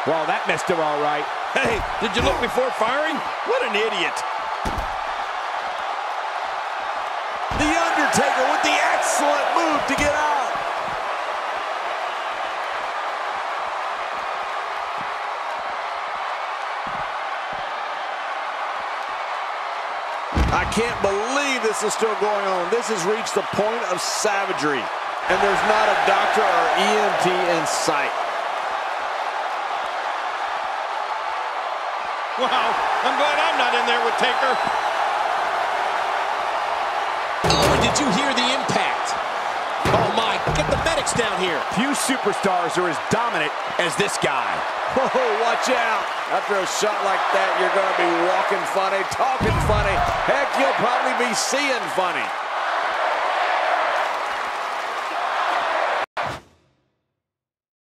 Well, that missed him all right. Hey, did you look before firing? What an idiot. The Undertaker with the excellent move to get out. I can't believe this is still going on. This has reached the point of savagery, and there's not a doctor or EMT in sight. Wow, I'm glad I'm not in there with Taker. Oh, did you hear the impact? Oh my, get the medics down here. Few superstars are as dominant as this guy. Oh, watch out. After a shot like that, you're going to be walking funny, talking funny. Heck, you'll probably be seeing funny.